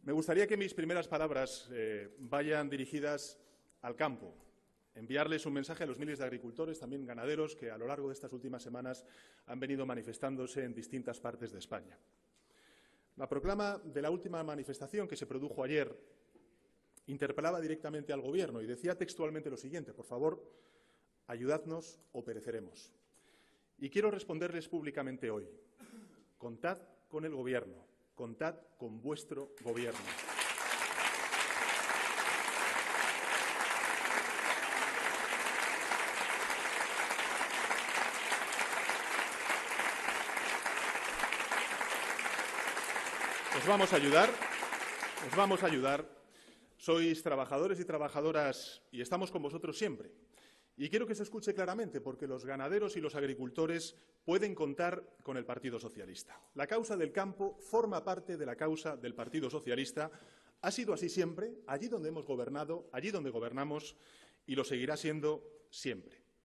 Me gustaría que mis primeras palabras vayan dirigidas al campo, enviarles un mensaje a los miles de agricultores, también ganaderos, que a lo largo de estas últimas semanas han venido manifestándose en distintas partes de España. La proclama de la última manifestación, que se produjo ayer, interpelaba directamente al Gobierno y decía textualmente lo siguiente: por favor, ayudadnos o pereceremos. Y quiero responderles públicamente hoy: contad con el Gobierno, contad con vuestro Gobierno. Os vamos a ayudar, sois trabajadores y trabajadoras y estamos con vosotros siempre. Y quiero que se escuche claramente, porque los ganaderos y los agricultores pueden contar con el Partido Socialista. La causa del campo forma parte de la causa del Partido Socialista. Ha sido así siempre, allí donde hemos gobernado, allí donde gobernamos, y lo seguirá siendo siempre.